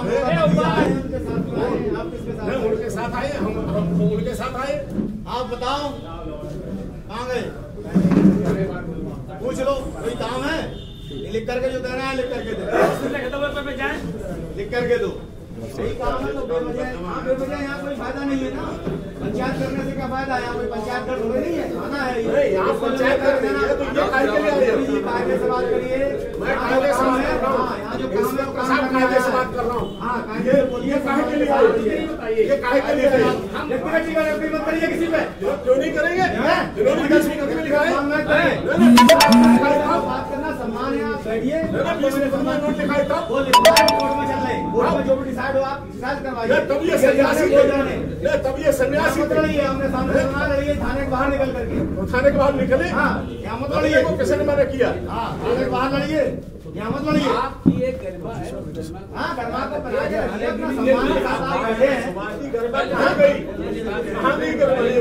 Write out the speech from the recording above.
उनके साथ आए, हम उनके साथ आए। आप बताओ कहाँ गए, पूछ लो कोई काम है, लिख करके जो देना है लिख करके दे, लिख करके दो। सही काम है तो बेवजह यहाँ कोई फायदा नहीं है ना। पंचायत करने से क्या फायदा है, यहाँ कोई पंचायत कर थोड़ी नहीं है, खाना है यहाँ पंचायत कर रही है तो ये कायदे के लिए कायदे से बात करिए। मैं कायदे से बात कर रहा हूँ, यहाँ जो काम है प्रसाद कायदे से बात कर रहा हूँ। हाँ कायदे से बोलिए, काहे के लिए, ये काहे के लिए मत करिए किसी पे, क्यों नहीं करेंगे? जिन्होंने बीच में कभी लिखा है बात करना सम्मान है। आप बैठिए, नोट लिखाए था वो कोर्ट में चल रहे, कोर्ट में जो भी डिसाइड हो आप डिसाइड करवाइए। तब ये सन्यासी तब ये सन्यासी मत लड़िए, हमने सामने सुना लड़िए थाने के बाहर निकल करके। थाने के बाहर निकले, हाँ यहाँ मत लड़िए, किसी ने मना किया? हाँ थाने के बाहर लड़िए, यहाँ मत लड़िए। आपकी एक गरबा है, हाँ गरमा को बना के रखिए, अपना सम्मान के साथ आप बैठे हैं। गरबा कहाँ गई? कहाँ गई गरबा?